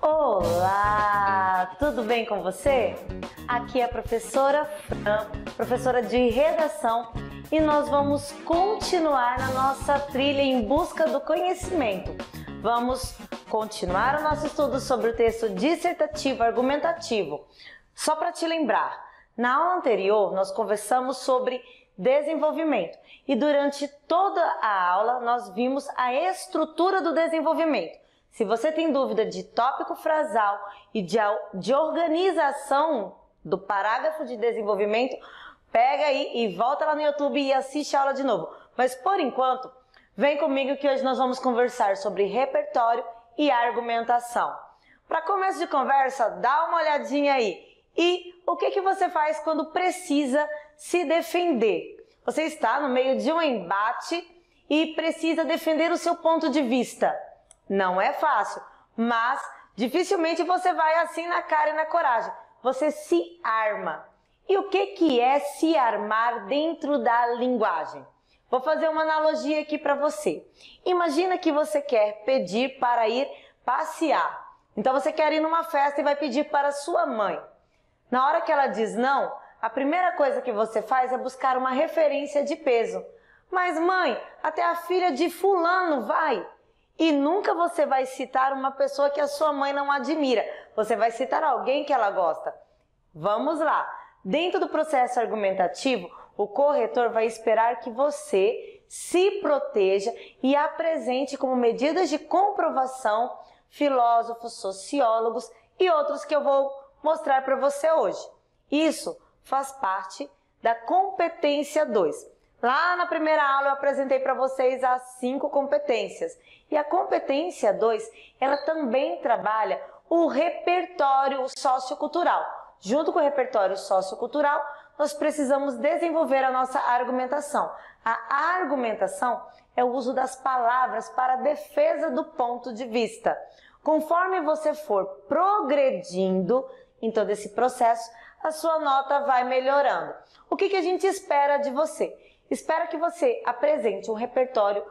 Olá, tudo bem com você? Aqui é a professora Fran, professora de redação, e nós vamos continuar na nossa trilha em busca do conhecimento. Vamos continuar o nosso estudo sobre o texto dissertativo argumentativo. Só para te lembrar, na aula anterior nós conversamos sobre desenvolvimento e durante toda a aula nós vimos a estrutura do desenvolvimento. Se você tem dúvida de tópico frasal e de organização do parágrafo de desenvolvimento, pega aí e volta lá no YouTube e assiste a aula de novo. Mas por enquanto, vem comigo que hoje nós vamos conversar sobre repertório e argumentação. Para começo de conversa, dá uma olhadinha aí. E o que você faz quando precisa se defender? Você está no meio de um embate e precisa defender o seu ponto de vista. Não é fácil, mas dificilmente você vai assim na cara e na coragem. Você se arma. E o que é se armar dentro da linguagem? Vou fazer uma analogia aqui para você. Imagina que você quer pedir para ir passear. Então você quer ir numa festa e vai pedir para sua mãe. Na hora que ela diz não, a primeira coisa que você faz é buscar uma referência de peso. Mas mãe, até a filha de fulano vai. E nunca você vai citar uma pessoa que a sua mãe não admira. Você vai citar alguém que ela gosta. Vamos lá. Dentro do processo argumentativo, o corretor vai esperar que você se proteja e apresente como medidas de comprovação filósofos, sociólogos e outros que eu vou mostrar para você hoje. Isso faz parte da competência 2. Lá na primeira aula eu apresentei para vocês as 5 competências. E a competência 2, ela também trabalha o repertório sociocultural. Junto com o repertório sociocultural, nós precisamos desenvolver a nossa argumentação. A argumentação é o uso das palavras para a defesa do ponto de vista. Conforme você for progredindo em todo esse processo, a sua nota vai melhorando. O que a gente espera de você? Espera que você apresente um repertório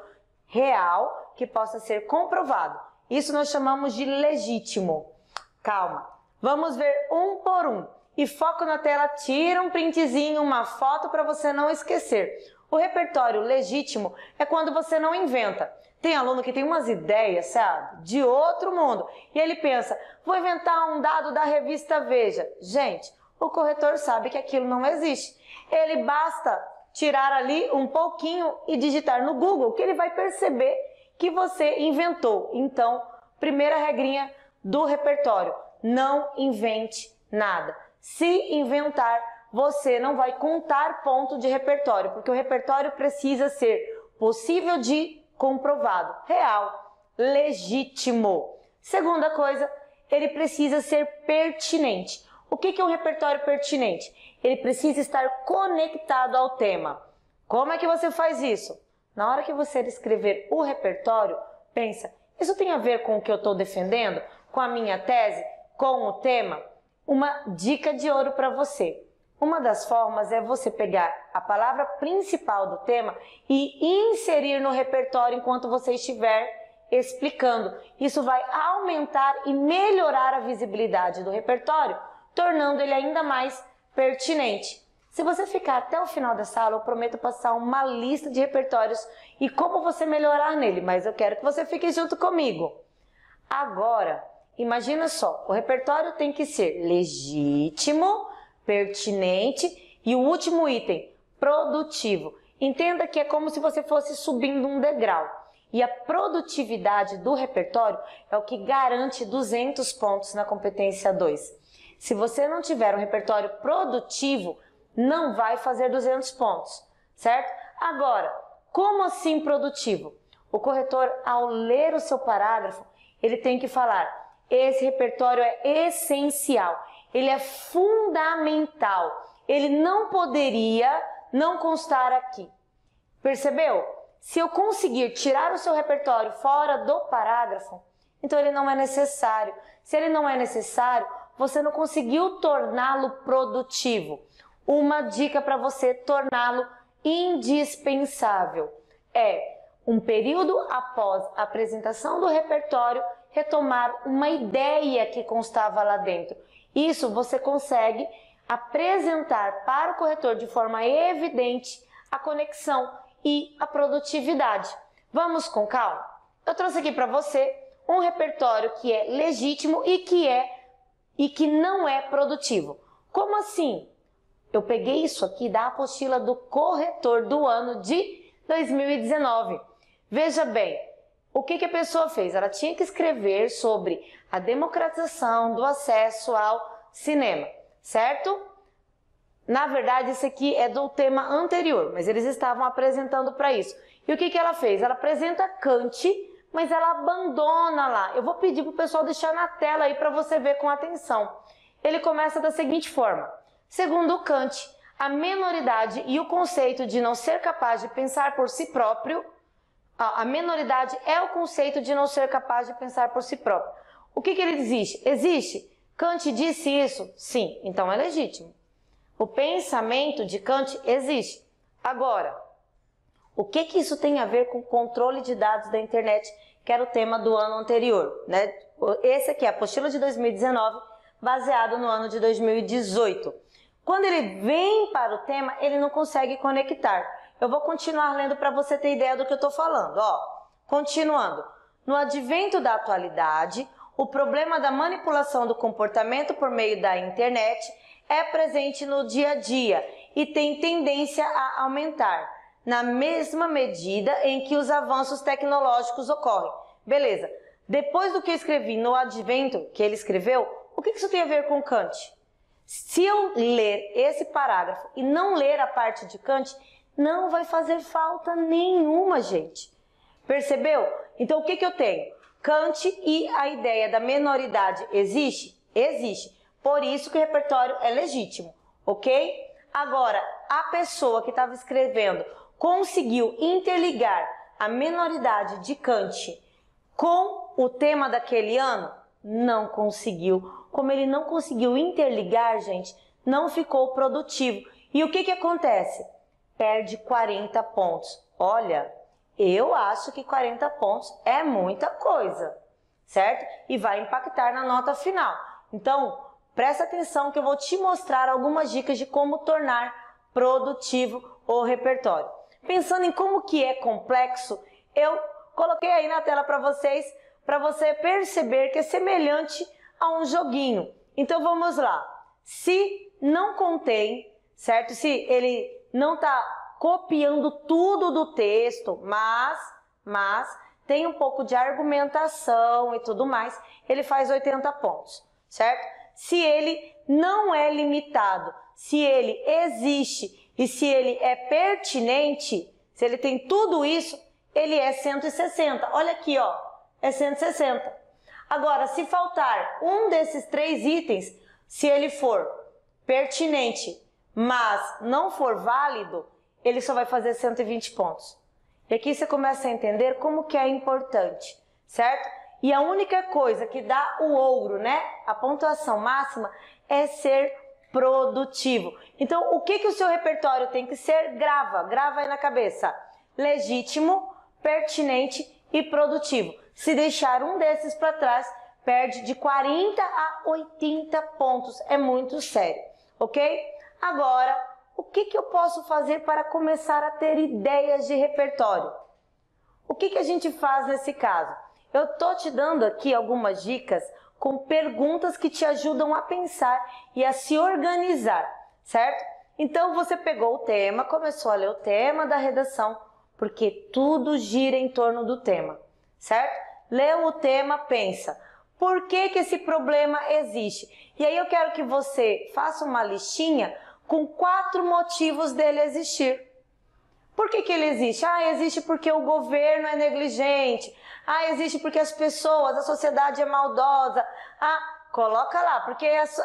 real que possa ser comprovado. Isso nós chamamos de legítimo. Calma, vamos ver um por um. E foco na tela, tira um printzinho, uma foto para você não esquecer. O repertório legítimo é quando você não inventa. Tem aluno que tem umas ideias, sabe, de outro mundo. E ele pensa, vou inventar um dado da revista Veja. Gente, o corretor sabe que aquilo não existe. Ele basta tirar ali um pouquinho e digitar no Google que ele vai perceber que você inventou. Então, primeira regrinha do repertório, não invente nada. Se inventar, você não vai contar ponto de repertório, porque o repertório precisa ser possível de comprovado, real, legítimo. Segunda coisa, ele precisa ser pertinente. O que é um repertório pertinente? Ele precisa estar conectado ao tema. Como é que você faz isso? Na hora que você escrever o repertório, pensa, isso tem a ver com o que eu estou defendendo? Com a minha tese? Com o tema? Uma dica de ouro para você. Uma das formas é você pegar a palavra principal do tema e inserir no repertório enquanto você estiver explicando. Isso vai aumentar e melhorar a visibilidade do repertório, tornando ele ainda mais pertinente. Se você ficar até o final dessa aula, eu prometo passar uma lista de repertórios e como você melhorar nele, mas eu quero que você fique junto comigo. Agora, imagina só, o repertório tem que ser legítimo, pertinente e o último item, produtivo. Entenda que é como se você fosse subindo um degrau. E a produtividade do repertório é o que garante 200 pontos na competência 2. Se você não tiver um repertório produtivo, não vai fazer 200 pontos, certo? Agora, como assim produtivo? O corretor, ao ler o seu parágrafo, ele tem que falar, esse repertório é essencial, ele é fundamental, ele não poderia não constar aqui. Percebeu? Se eu conseguir tirar o seu repertório fora do parágrafo, então ele não é necessário. Se ele não é necessário, você não conseguiu torná-lo produtivo. Uma dica para você torná-lo indispensável é um período após a apresentação do repertório, retomar uma ideia que constava lá dentro. Isso você consegue apresentar para o corretor de forma evidente a conexão e a produtividade. Vamos com calma? Eu trouxe aqui para você um repertório que é legítimo e que não é produtivo. Como assim? Eu peguei isso aqui da apostila do corretor do ano de 2019. Veja bem, o que a pessoa fez? Ela tinha que escrever sobre a democratização do acesso ao cinema, certo? Na verdade, isso aqui é do tema anterior, mas eles estavam apresentando para isso. E o que ela fez? Ela apresenta Kant, mas ela abandona lá. Eu vou pedir para o pessoal deixar na tela aí para você ver com atenção. Ele começa da seguinte forma. Segundo Kant, a menoridade e o conceito de não ser capaz de pensar por si próprio, a menoridade é o conceito de não ser capaz de pensar por si próprio. O que ele existe? Existe? Kant disse isso? Sim, então é legítimo. O pensamento de Kant existe. Agora, o que isso tem a ver com o controle de dados da internet, que era o tema do ano anterior, né? Esse aqui é a apostila de 2019, baseado no ano de 2018. Quando ele vem para o tema, ele não consegue conectar. Eu vou continuar lendo para você ter ideia do que eu estou falando. Continuando. No advento da atualidade, o problema da manipulação do comportamento por meio da internet é presente no dia a dia e tem tendência a aumentar, na mesma medida em que os avanços tecnológicos ocorrem. Beleza. Depois do que eu escrevi no advento, que ele escreveu, o que isso tem a ver com Kant? Se eu ler esse parágrafo e não ler a parte de Kant, não vai fazer falta nenhuma, gente. Percebeu? Então, o que eu tenho? Kant e a ideia da menoridade existe? Existe. Por isso que o repertório é legítimo, ok? Agora, a pessoa que estava escrevendo conseguiu interligar a menoridade de Kant com o tema daquele ano? Não conseguiu. Como ele não conseguiu interligar, gente, não ficou produtivo. E o que acontece? Perde 40 pontos. Olha, eu acho que 40 pontos é muita coisa, certo? E vai impactar na nota final. Então, presta atenção que eu vou te mostrar algumas dicas de como tornar produtivo o repertório. Pensando em como que é complexo, eu coloquei aí na tela para você perceber que é semelhante a um joguinho. Então vamos lá. Se não contém, certo? Se ele não está copiando tudo do texto, mas tem um pouco de argumentação e tudo mais, ele faz 80 pontos, certo? Se ele não é limitado, se ele existe e se ele é pertinente, se ele tem tudo isso, ele é 160. Olha aqui, é 160. Agora, se faltar um desses 3 itens, se ele for pertinente, mas não for válido, ele só vai fazer 120 pontos. E aqui você começa a entender como que é importante, certo? E a única coisa que dá o ouro, né? A pontuação máxima é ser produtivo. Então, o que o seu repertório tem que ser? Grava aí na cabeça. Legítimo, pertinente e produtivo. Se deixar um desses para trás, perde de 40 a 80 pontos. É muito sério, ok? Agora, o que eu posso fazer para começar a ter ideias de repertório? O que a gente faz nesse caso? Eu estou te dando aqui algumas dicas com perguntas que te ajudam a pensar e a se organizar, certo? Então, você pegou o tema, começou a ler o tema da redação, porque tudo gira em torno do tema, certo? Leu o tema, pensa, por que esse problema existe? E aí eu quero que você faça uma listinha com 4 motivos dele existir. Por que ele existe? Existe porque o governo é negligente. Existe porque as pessoas, a sociedade é maldosa. Coloca lá, porque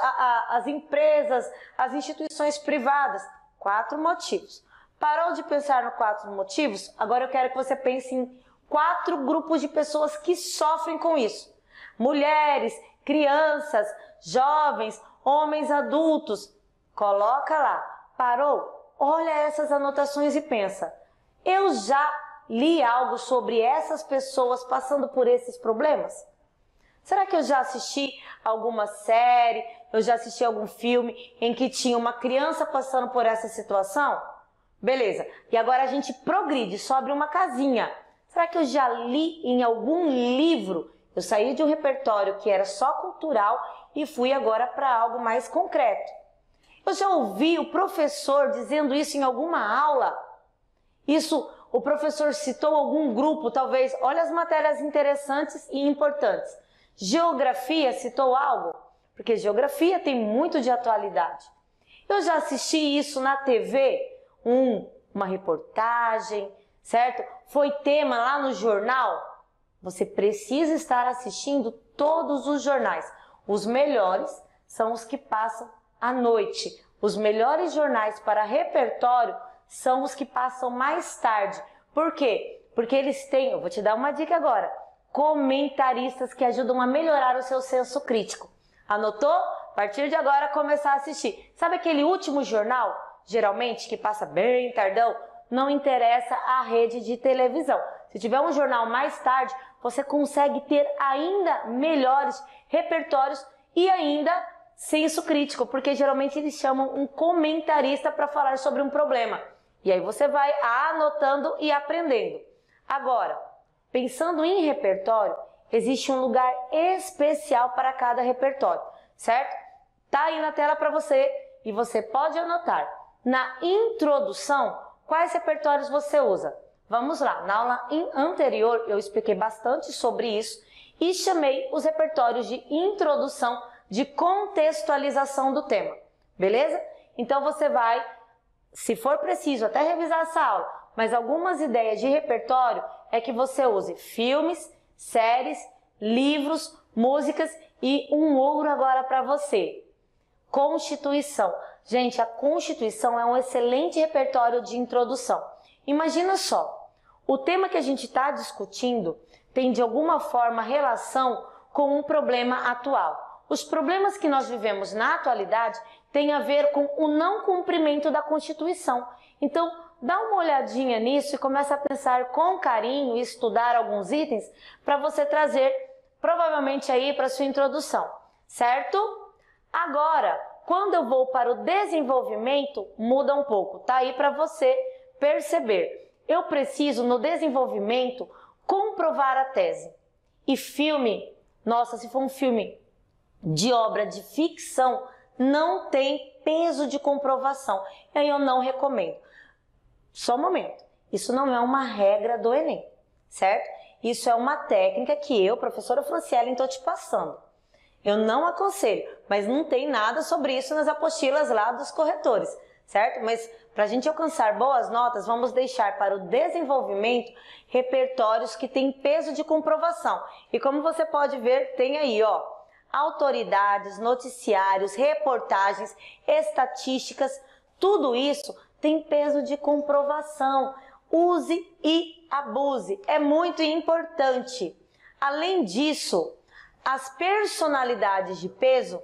as empresas, as instituições privadas. 4 motivos. Parou de pensar nos 4 motivos? Agora eu quero que você pense em 4 grupos de pessoas que sofrem com isso. Mulheres, crianças, jovens, homens adultos. Coloca lá. Parou? Olha essas anotações e pensa. Eu já li algo sobre essas pessoas passando por esses problemas? Será que eu já assisti alguma série, eu já assisti algum filme em que tinha uma criança passando por essa situação? Beleza, e agora a gente progride, sobre uma casinha. Será que eu já li em algum livro? Eu saí de um repertório que era só cultural e fui agora para algo mais concreto. Eu já ouvi o professor dizendo isso em alguma aula? Isso, o professor citou algum grupo, talvez, olha as matérias interessantes e importantes. Geografia citou algo? Porque geografia tem muito de atualidade. Eu já assisti isso na TV, uma reportagem, certo? Foi tema lá no jornal? Você precisa estar assistindo todos os jornais. Os melhores são os que passam à noite. Os melhores jornais para repertório são os que passam mais tarde. Por quê? Porque eles têm, eu vou te dar uma dica agora, comentaristas que ajudam a melhorar o seu senso crítico. Anotou? A partir de agora começar a assistir. Sabe aquele último jornal, geralmente, que passa bem tardão? Não interessa a rede de televisão. Se tiver um jornal mais tarde, você consegue ter ainda melhores repertórios e ainda senso crítico, porque geralmente eles chamam um comentarista para falar sobre um problema. E aí você vai anotando e aprendendo. Agora, pensando em repertório, existe um lugar especial para cada repertório, certo? Tá aí na tela para você e você pode anotar. Na introdução, quais repertórios você usa? Vamos lá, na aula anterior eu expliquei bastante sobre isso e chamei os repertórios de introdução, de contextualização do tema, beleza? Então você vai, se for preciso, até revisar essa aula, mas algumas ideias de repertório é que você use filmes, séries, livros, músicas e um ouro agora para você. Constituição. Gente, a Constituição é um excelente repertório de introdução. Imagina só, o tema que a gente está discutindo tem de alguma forma relação com um problema atual. Os problemas que nós vivemos na atualidade têm a ver com o não cumprimento da Constituição. Então, dá uma olhadinha nisso e começa a pensar com carinho e estudar alguns itens para você trazer provavelmente aí para sua introdução, certo? Agora, quando eu vou para o desenvolvimento, muda um pouco, tá aí para você perceber. Eu preciso, no desenvolvimento, comprovar a tese. E filme, nossa, se for um filme de obra de ficção, não tem peso de comprovação. E aí eu não recomendo. Só um momento. Isso não é uma regra do Enem, certo? Isso é uma técnica que eu, professora Franciele, estou te passando. Eu não aconselho, mas não tem nada sobre isso nas apostilas lá dos corretores, certo? Mas para a gente alcançar boas notas, vamos deixar para o desenvolvimento repertórios que têm peso de comprovação. E como você pode ver, tem aí, ó, autoridades, noticiários, reportagens, estatísticas, tudo isso tem peso de comprovação. Use e abuse, é muito importante. Além disso, as personalidades de peso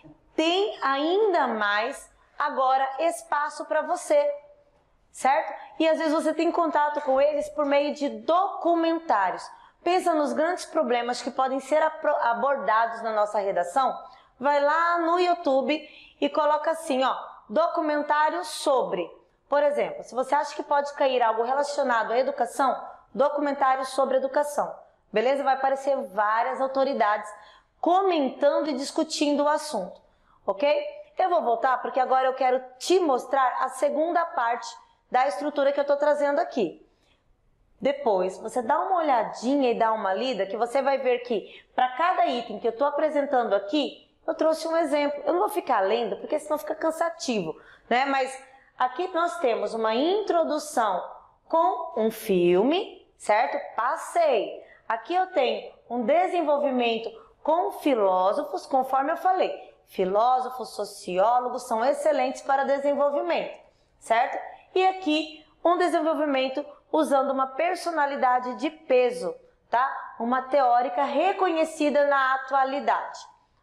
têm ainda mais agora espaço para você, certo? E às vezes você tem contato com eles por meio de documentários. Pensa nos grandes problemas que podem ser abordados na nossa redação. Vai lá no YouTube e coloca assim, ó, documentário sobre. Por exemplo, se você acha que pode cair algo relacionado à educação, documentário sobre educação. Beleza? Vai aparecer várias autoridades comentando e discutindo o assunto, ok? Eu vou voltar porque agora eu quero te mostrar a segunda parte da estrutura que eu estou trazendo aqui. Depois, você dá uma olhadinha e dá uma lida que você vai ver que para cada item que eu estou apresentando aqui, eu trouxe um exemplo. Eu não vou ficar lendo porque senão fica cansativo, né? Mas aqui nós temos uma introdução com um filme, certo? Passei. Aqui eu tenho um desenvolvimento com filósofos, conforme eu falei. Filósofos, sociólogos são excelentes para desenvolvimento, certo? E aqui um desenvolvimento usando uma personalidade de peso, tá? Uma teórica reconhecida na atualidade,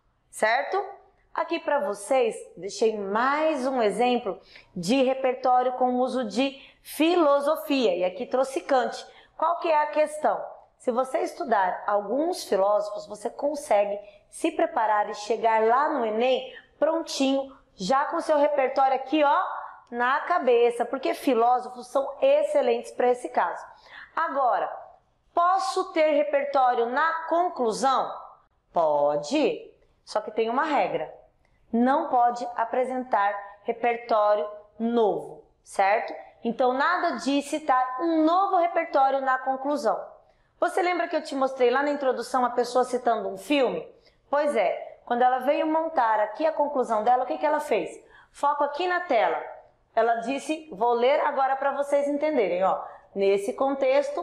certo? Aqui para vocês, deixei mais um exemplo de repertório com uso de filosofia. E aqui trouxe Kant. Qual que é a questão? se você estudar alguns filósofos, você consegue se preparar e chegar lá no Enem prontinho, já com seu repertório aqui, ó, na cabeça, porque filósofos são excelentes para esse caso. Agora, posso ter repertório na conclusão? Pode, só que tem uma regra. Não pode apresentar repertório novo, certo? Então, nada de citar um novo repertório na conclusão. Você lembra que eu te mostrei lá na introdução a pessoa citando um filme? Pois é, quando ela veio montar aqui a conclusão dela, o que ela fez? Foco aqui na tela. Ela disse, vou ler agora para vocês entenderem, ó. Nesse contexto,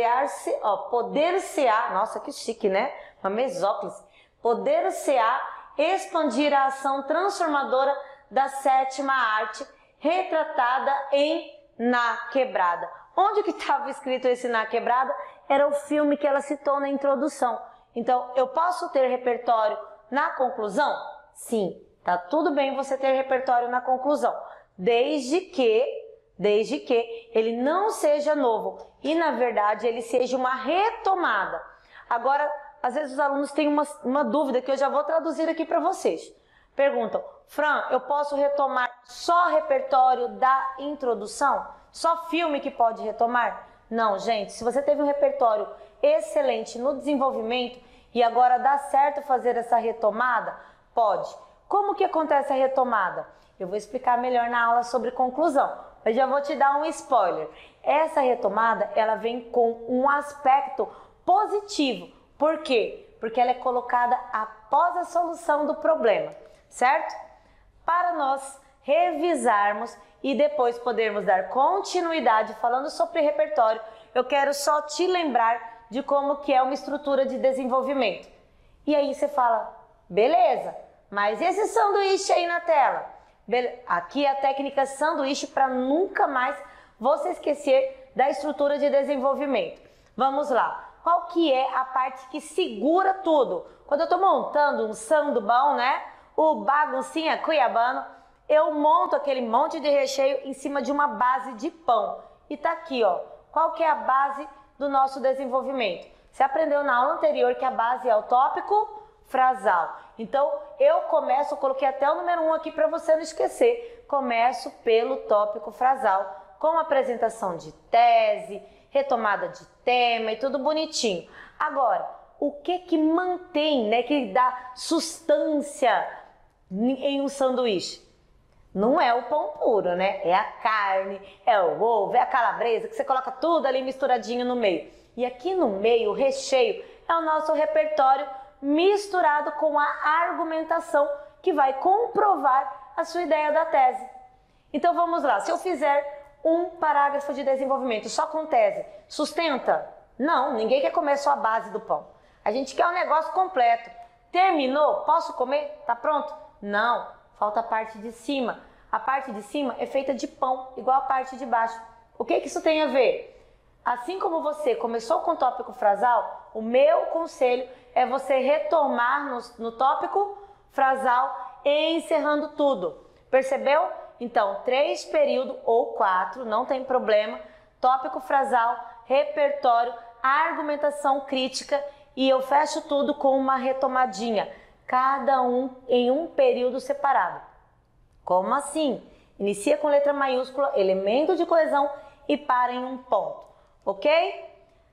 poder-se-á, nossa que chique, né? Uma mesóclise. Poder-se-á expandir a ação transformadora da sétima arte, retratada em Na Quebrada. Onde que estava escrito esse Na Quebrada? Era o filme que ela citou na introdução. Então, eu posso ter repertório na conclusão? Sim, tá tudo bem você ter repertório na conclusão, desde que ele não seja novo e, na verdade, ele seja uma retomada. Agora, às vezes os alunos têm uma dúvida que eu já vou traduzir aqui para vocês. Perguntam, Fran, eu posso retomar só repertório da introdução? Só filme que pode retomar? Não, gente, se você teve um repertório excelente no desenvolvimento e agora dá certo fazer essa retomada, pode. Como que acontece a retomada? Eu vou explicar melhor na aula sobre conclusão, mas já vou te dar um spoiler. Essa retomada, ela vem com um aspecto positivo. Por quê? Porque ela é colocada após a solução do problema, certo? Para nós revisarmos e depois podermos dar continuidade falando sobre repertório, eu quero só te lembrar de como que é uma estrutura de desenvolvimento. E aí você fala, beleza, mas esse sanduíche aí na tela? Aqui é a técnica sanduíche para nunca mais você esquecer da estrutura de desenvolvimento. Vamos lá. Qual que é a parte que segura tudo? Quando eu estou montando um sandubão, né? O baguncinha cuiabano, eu monto aquele monte de recheio em cima de uma base de pão. E tá aqui, ó. Qual que é a base do nosso desenvolvimento? Você aprendeu na aula anterior que a base é o tópico frasal. Então, eu coloquei até o número 1 aqui para você não esquecer. Começo pelo tópico frasal, com apresentação de tese, retomada de tema e tudo bonitinho. Agora, o que mantém, né, que dá sustância em um sanduíche? Não é o pão puro, né? É a carne, é o ovo, é a calabresa, que você coloca tudo ali misturadinho no meio. E aqui no meio, o recheio, é o nosso repertório misturado com a argumentação que vai comprovar a sua ideia da tese. Então vamos lá, se eu fizer um parágrafo de desenvolvimento só com tese, sustenta? Não, ninguém quer comer só a base do pão. A gente quer um negócio completo. Terminou? Posso comer? Tá pronto? Não, falta a parte de cima. A parte de cima é feita de pão, igual a parte de baixo. O que isso tem a ver? Assim como você começou com o tópico frasal, o meu conselho é você retomar no tópico frasal e encerrando tudo. Percebeu? Então, 3 períodos ou 4, não tem problema. Tópico frasal, repertório, argumentação crítica e eu fecho tudo com uma retomadinha. Cada um em um período separado. Como assim? Inicia com letra maiúscula, elemento de coesão e para em um ponto. Ok?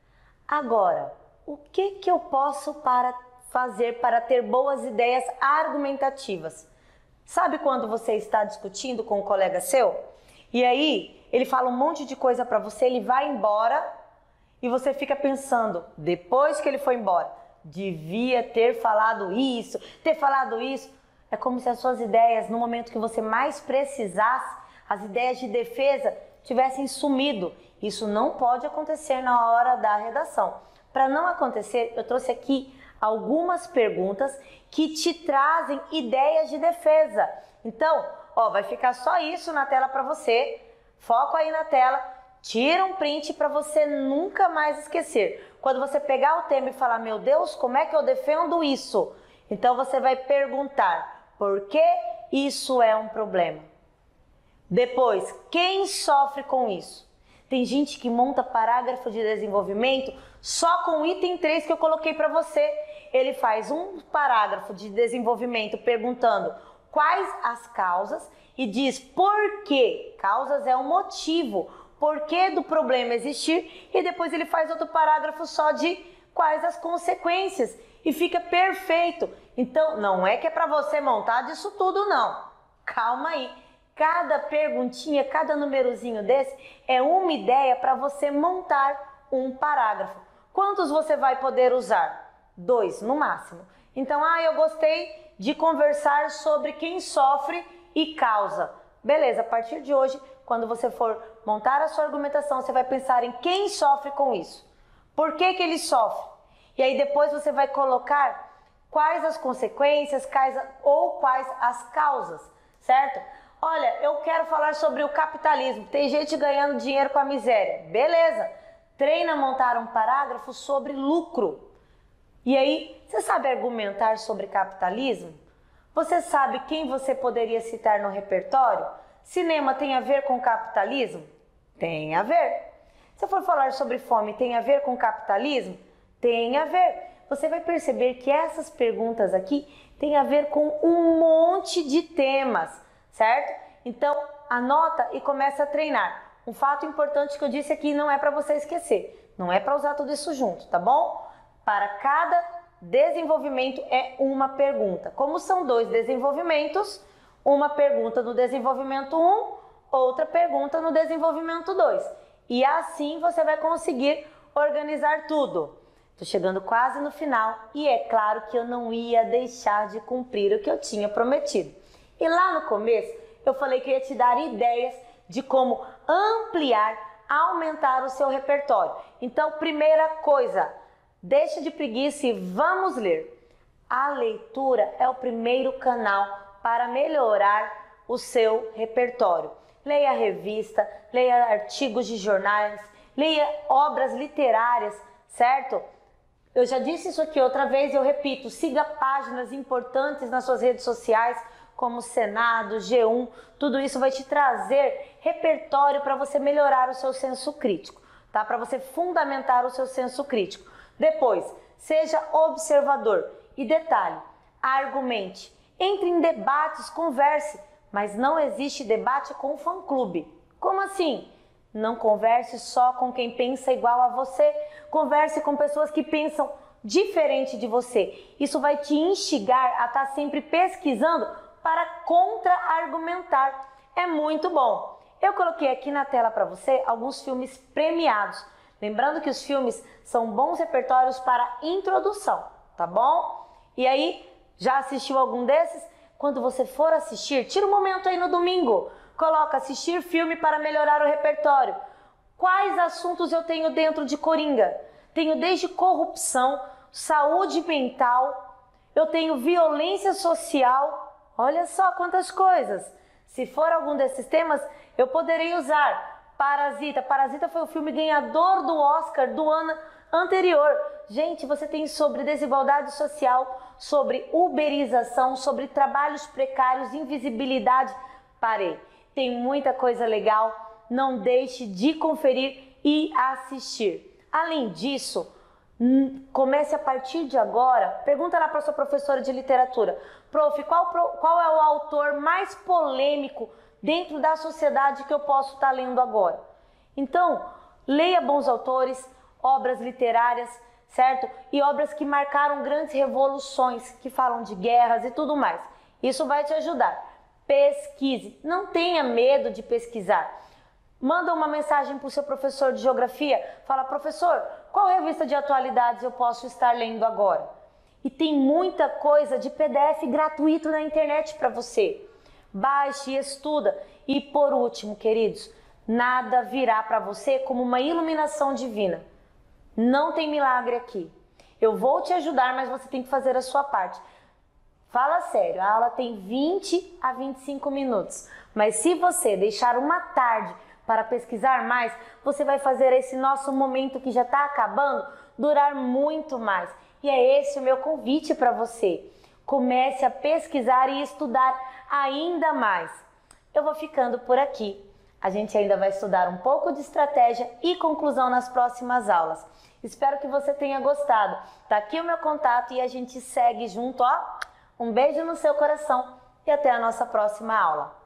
Agora, o que eu posso fazer para ter boas ideias argumentativas? Sabe quando você está discutindo com um colega seu? E aí, ele fala um monte de coisa para você, ele vai embora e você fica pensando, depois que ele foi embora, devia ter falado isso, ter falado isso. É como se as suas ideias, no momento que você mais precisasse, as ideias de defesa tivessem sumido. Isso não pode acontecer na hora da redação. Para não acontecer, eu trouxe aqui algumas perguntas que te trazem ideias de defesa. Então, ó, vai ficar só isso na tela para você. Foco aí na tela, tira um print para você nunca mais esquecer. Quando você pegar o tema e falar, meu Deus, como é que eu defendo isso? Então você vai perguntar, por que isso é um problema? Depois, quem sofre com isso? Tem gente que monta parágrafo de desenvolvimento só com o item 3 que eu coloquei para você. Ele faz um parágrafo de desenvolvimento perguntando quais as causas e diz por quê. Causas é um motivo, por que do problema existir, e depois ele faz outro parágrafo só de quais as consequências e fica perfeito. Então, não é que é para você montar disso tudo, não. Calma aí. Cada perguntinha, cada numerozinho desse é uma ideia para você montar um parágrafo. Quantos você vai poder usar? 2 no máximo. Então, eu gostei de conversar sobre quem sofre e causa. Beleza, a partir de hoje, quando você for montar a sua argumentação, você vai pensar em quem sofre com isso. Por que ele sofre? E aí depois você vai colocar quais as consequências, quais as causas, certo? Olha, eu quero falar sobre o capitalismo. Tem gente ganhando dinheiro com a miséria. Beleza. Treina a montar um parágrafo sobre lucro. E aí, você sabe argumentar sobre capitalismo? Você sabe quem você poderia citar no repertório? Cinema tem a ver com capitalismo? Tem a ver. Se eu for falar sobre fome, tem a ver com capitalismo? Tem a ver. Você vai perceber que essas perguntas aqui têm a ver com um monte de temas, certo? Então, anota e começa a treinar. Um fato importante que eu disse aqui não é para você esquecer. Não é para usar tudo isso junto, tá bom? Para cada desenvolvimento é uma pergunta. Como são 2 desenvolvimentos, uma pergunta no desenvolvimento 1, outra pergunta no desenvolvimento 2. E assim você vai conseguir organizar tudo. Estou chegando quase no final e é claro que eu não ia deixar de cumprir o que eu tinha prometido. E lá no começo eu falei que eu ia te dar ideias de como ampliar, aumentar o seu repertório. Então, primeira coisa, deixa de preguiça e vamos ler. A leitura é o primeiro canal para melhorar o seu repertório. Leia revista, leia artigos de jornais, leia obras literárias, certo? Eu já disse isso aqui outra vez e eu repito, siga páginas importantes nas suas redes sociais, como Senado, G1, tudo isso vai te trazer repertório para você melhorar o seu senso crítico, tá? Para você fundamentar o seu senso crítico. Depois, seja observador e detalhe, argumente, entre em debates, converse, mas não existe debate com fã-clube. Como assim? Não converse só com quem pensa igual a você, converse com pessoas que pensam diferente de você. Isso vai te instigar a estar sempre pesquisando para contra-argumentar. É muito bom. Eu coloquei aqui na tela para você alguns filmes premiados. Lembrando que os filmes são bons repertórios para introdução, tá bom? E aí, já assistiu algum desses? Quando você for assistir, tira um momento aí no domingo. Coloca assistir filme para melhorar o repertório. Quais assuntos eu tenho dentro de Coringa? Tenho desde corrupção, saúde mental, eu tenho violência social. Olha só quantas coisas. Se for algum desses temas, eu poderei usar Parasita. Parasita foi o filme ganhador do Oscar do ano anterior. Gente, você tem sobre desigualdade social, sobre uberização, sobre trabalhos precários, invisibilidade. Parei. Tem muita coisa legal, não deixe de conferir e assistir. Além disso, comece a partir de agora, pergunta lá para sua professora de literatura, prof, qual é o autor mais polêmico dentro da sociedade que eu posso estar lendo agora? Então, leia bons autores, obras literárias, certo? E obras que marcaram grandes revoluções, que falam de guerras e tudo mais. Isso vai te ajudar. Pesquise, não tenha medo de pesquisar. Manda uma mensagem para o seu professor de geografia, fala, professor, qual revista de atualidades eu posso estar lendo agora? E tem muita coisa de PDF gratuito na internet para você. Baixe e estuda. E por último, queridos, nada virá para você como uma iluminação divina. Não tem milagre aqui. Eu vou te ajudar, mas você tem que fazer a sua parte. Fala sério, a aula tem 20 a 25 minutos, mas se você deixar uma tarde para pesquisar mais, você vai fazer esse nosso momento que já está acabando durar muito mais. E é esse o meu convite para você. Comece a pesquisar e estudar ainda mais. Eu vou ficando por aqui. A gente ainda vai estudar um pouco de estratégia e conclusão nas próximas aulas. Espero que você tenha gostado. Tá aqui o meu contato e a gente segue junto, ó. Um beijo no seu coração e até a nossa próxima aula.